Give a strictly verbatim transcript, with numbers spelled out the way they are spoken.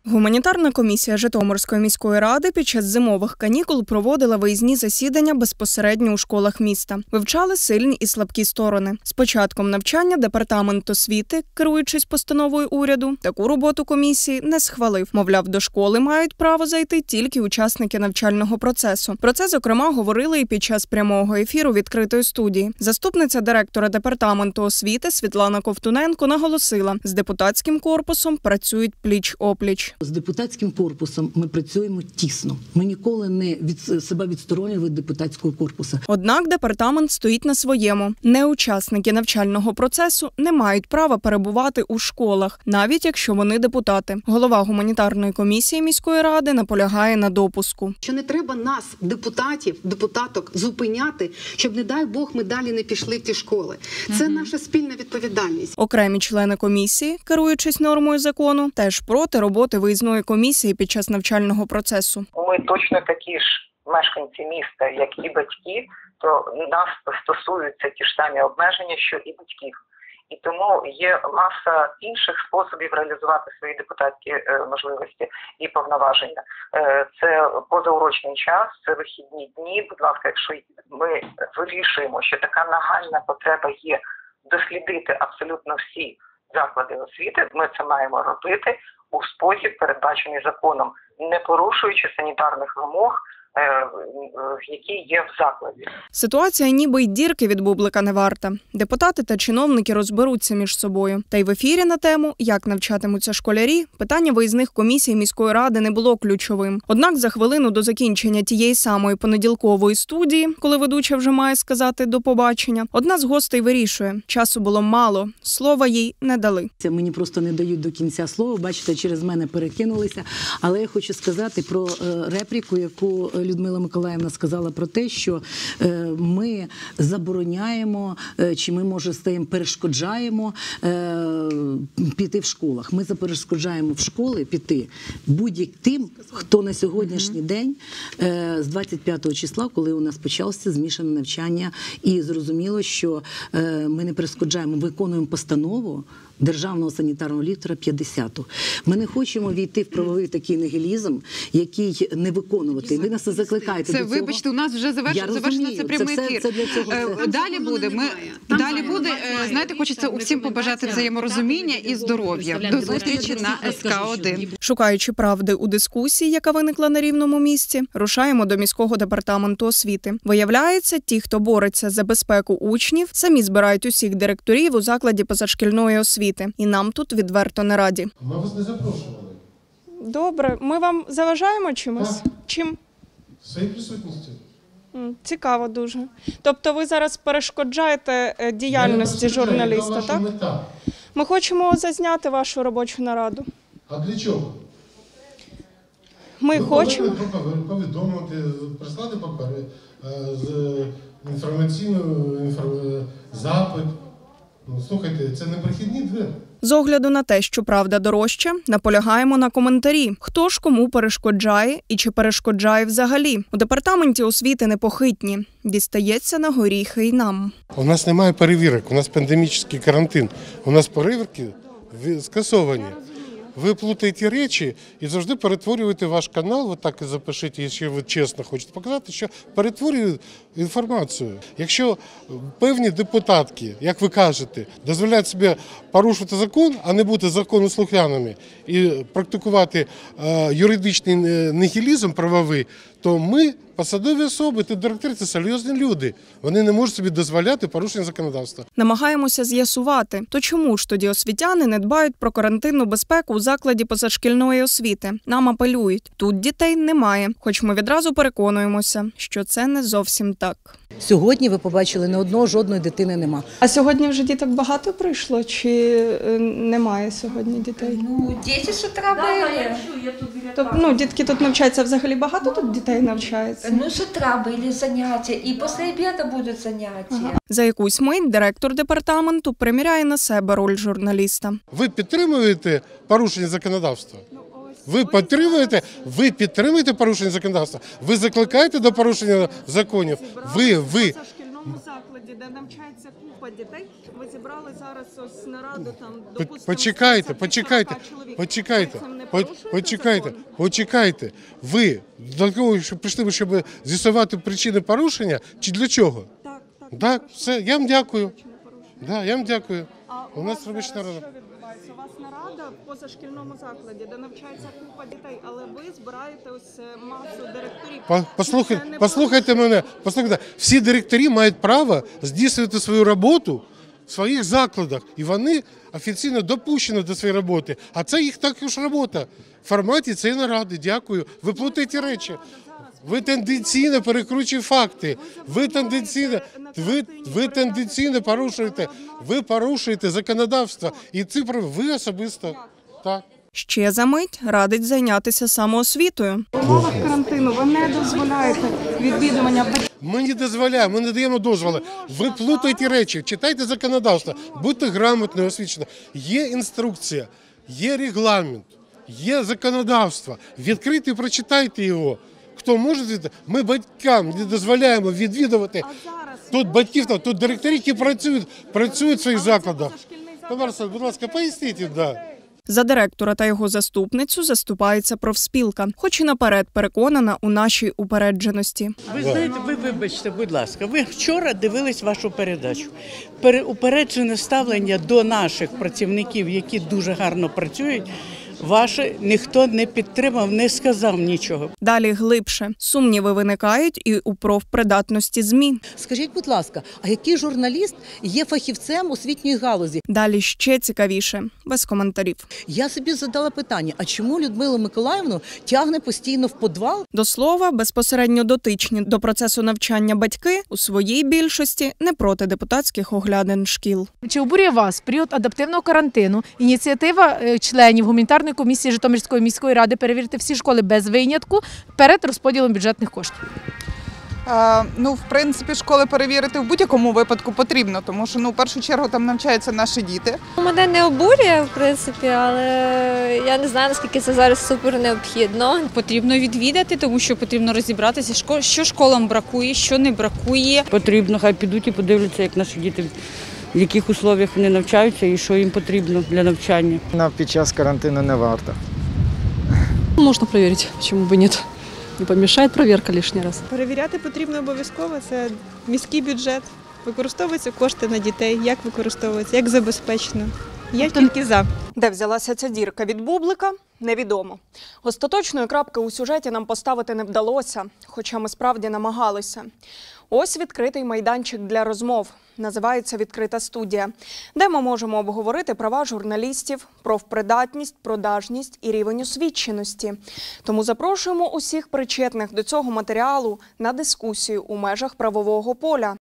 Гуманітарна комісія Житомирської міської ради під час зимових канікул проводила виїзні засідання безпосередньо у школах міста. Вивчали сильні і слабкі сторони. З початком навчання департамент освіти, керуючись постановою уряду, таку роботу комісії не схвалив. Мовляв, до школи мають право зайти тільки учасники навчального процесу. Про це, зокрема, говорили і під час прямого ефіру відкритої студії. Заступниця директора департаменту освіти Світлана Ковтуненко наголосила, з депутатським корпусом працюють пліч-опліч. З депутатським корпусом ми працюємо тісно. Ми ніколи не від себе відсторонюємо від депутатського корпусу. Однак департамент стоїть на своєму. Неучасники навчального процесу не мають права перебувати у школах, навіть якщо вони депутати. Голова гуманітарної комісії міської ради наполягає на допуску. Що не треба нас, депутатів, депутаток, зупиняти, щоб, не дай Бог, ми далі не пішли в ті школи. Це угу. наша спільна відповідальність. Окремі члени комісії, керуючись нормою закону, теж проти роботи виїзної комісії під час навчального процесу. Ми точно такі ж мешканці міста, як і батьки, то нас стосуються ті ж самі обмеження, що і батьків. І тому є маса інших способів реалізувати свої депутатські можливості і повноваження. Це позаурочний час, це вихідні дні. Будь ласка, якщо ми вирішуємо, що така нагальна потреба є дослідити абсолютно всі заклади освіти, ми це маємо робити у спосіб, передбачений законом, не порушуючи санітарних вимог, які є в закладі. Ситуація ніби й дірки від бублика не варта. Депутати та чиновники розберуться між собою. Та й в ефірі на тему, як навчатимуться школярі, питання виїзних комісій міської ради не було ключовим. Однак за хвилину до закінчення тієї самої понеділкової студії, коли ведуча вже має сказати «до побачення», одна з гостей вирішує – часу було мало, слова їй не дали. Мені просто не дають до кінця слова, бачите, через мене перекинулися. Але я хочу сказати про репліку, яку Людмила Миколаївна сказала про те, що ми забороняємо, чи ми, може, стаємо, перешкоджаємо піти в школах. Ми перешкоджаємо в школи піти будь-яким, хто на сьогоднішній день, з двадцять п'ятого числа, коли у нас почалося змішане навчання, і зрозуміло, що ми не перешкоджаємо, виконуємо постанову державного санітарного лікаря п'ятдесяту. Ми не хочемо війти в правовий такий нігілізм, який не виконувати. Ви нас закликаєте це, до цього. Вибачте, у нас вже завершено це прямий ефір. Це для цього. Далі буде, ми, далі буде, знаєте, хочеться усім побажати взаєморозуміння і здоров'я. До зустрічі на ес ка один. Шукаючи правди у дискусії, яка виникла на рівному місці, рушаємо до міського департаменту освіти. Виявляється, ті, хто бореться за безпеку учнів, самі збирають усіх директорів у закладі позашкільної освіти. І нам тут відверто не раді. Ми вас не запрошували. Добре. Ми вам заважаємо чимось? Так. Чим? Своєю присутністю. Цікаво дуже. Тобто ви зараз перешкоджаєте діяльності журналіста, так? Мета. Ми хочемо зазняти вашу робочу нараду. А для чого? Ми ви хочемо... Ви повідомити, прислати папери з інформаційною інформ... запит. Ну, слухайте, це не прохідні двері. З огляду на те, що правда дорожча, наполягаємо на коментарі. Хто ж кому перешкоджає і чи перешкоджає взагалі? У департаменті освіти непохитні. Дістається на горіхи й нам. У нас немає перевірок, у нас пандемічний карантин. У нас перевірки скасовані. Ви плутаєте речі і завжди перетворюєте ваш канал, ви так і запишіть, якщо ви чесно хочете показати, що перетворює інформацію. Якщо певні депутатки, як ви кажете, дозволяють собі порушувати закон, а не бути законослухняними і практикувати е, юридичний нігілізм правовий, то ми, посадові особи, ти директори – це серйозні люди. Вони не можуть собі дозволяти порушення законодавства. Намагаємося з'ясувати, то чому ж тоді освітяни не дбають про карантинну безпеку у закладі позашкільної освіти? Нам апелюють. Тут дітей немає, хоч ми відразу переконуємося, що це не зовсім так. Сьогодні ви побачили, не одного, жодної дитини нема. А сьогодні вже діток багато прийшло, чи немає сьогодні дітей? Ну, діти з утра були. Тобто, ну, дітки тут навчаються, взагалі багато тут дітей навчається? Ну, з утра були заняття, і після обіду будуть заняття. Ага. За якусь мить директор департаменту приміряє на себе роль журналіста. Ви підтримуєте порушення законодавства? Ви підтримуєте, ви підтримуєте порушення законодавства? Ви закликаєте до порушення законів? Ви, ви. В позашкільному закладі, де навчається купа дітей. Ви зібрали зараз ось нараду там, По- допустимо, Почекайте, почекайте, почекайте, по- почекайте, почекайте. Ви для того, щоб прийшли, щоб з'ясувати причини порушення, чи для чого? Так, так. Так, все, я вам дякую. Да, я вам дякую. А У у нас вас робоча зараз нарада. що відбувається? У вас нарада в позашкільному закладі, де навчається купа дітей, але ви збираєте ось е, масу директорів. По- Чи Послухайте, це не послухайте мене, послухайте. Всі директори мають право здійснювати свою роботу в своїх закладах, і вони офіційно допущені до своєї роботи. А це їх також робота. В форматі цієї наради. Дякую. Ви плутаєте речі. Ви тенденційно перекручуєте факти. Ви тенденційно, ви, ви тенденційно порушуєте, ви порушуєте законодавство. І ці прав- ви особисто. Так. Ще за мить радить зайнятися самоосвітою. В умовах карантину ви не дозволяєте відвідування батьків. Ми не дозволяємо, ми не даємо дозволу. Ви плутаєте речі, читайте законодавство, будьте грамотно освічені. Є інструкція, є регламент, є законодавство. Відкрийте і прочитайте його. Хто може відвідати? Ми батькам не дозволяємо відвідувати. Тут батьків, тут директори, які працюють, працюють в своїх закладах. Тамара, будь ласка, поясніть, да. За директора та його заступницю заступається профспілка, хоч і наперед переконана у нашій упередженості. Ви знаєте, ви вибачте, будь ласка, ви вчора дивились вашу передачу. Пере- Упереджене ставлення до наших працівників, які дуже гарно працюють, ваше ніхто не підтримав, не сказав нічого. Далі глибше. Сумніви виникають і у профпридатності ЗМІ. Скажіть, будь ласка, а який журналіст є фахівцем освітньої галузі? Далі ще цікавіше. Без коментарів. Я собі задала питання, а чому Людмилу Миколаївну тягне постійно в підвал? До слова, безпосередньо дотичні до процесу навчання батьки у своїй більшості не проти депутатських оглядин шкіл. Чи обурює вас в період адаптивного карантину ініціатива е, членів гуманітарної комісії Житомирської міської ради перевірити всі школи без винятку перед розподілом бюджетних коштів? Е, ну, в принципі, школи перевірити в будь-якому випадку потрібно, тому що, ну, в першу чергу там навчаються наші діти. Мене не обурює, в принципі, але я не знаю, наскільки це зараз супер необхідно. Потрібно відвідати, тому що потрібно розібратися, що школам бракує, що не бракує. Потрібно, хай підуть і подивляться, як наші діти, в яких условиях вони навчаються і що їм потрібно для навчання. Під час карантину не варто. Можна перевірити, чому б ні. Не помішає перевірка лишній раз. Перевіряти потрібно обов'язково, це міський бюджет. Використовуються кошти на дітей, як використовуються, як забезпечено. Я тільки за. Де взялася ця дірка від бублика, невідомо. Остаточної крапки у сюжеті нам поставити не вдалося, хоча ми справді намагалися. Ось відкритий майданчик для розмов. Називається «Відкрита студія», де ми можемо обговорити права журналістів, профпридатність, продажність і рівень освіченості. Тому запрошуємо усіх причетних до цього матеріалу на дискусію у межах правового поля.